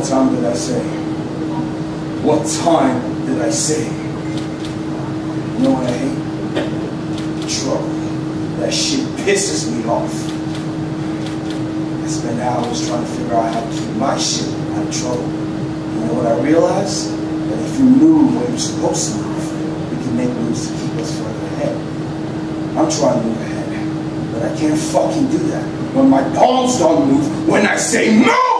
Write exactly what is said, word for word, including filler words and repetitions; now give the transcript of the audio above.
What time did I say? What time did I say? You know what I hate? Trouble. That shit pisses me off. I spend hours trying to figure out how to keep my shit out of trouble. You know what I realized? That if you move where you're supposed to move, we can make moves to keep us further ahead. I'm trying to move ahead, but I can't fucking do that when my palms don't move when I say move!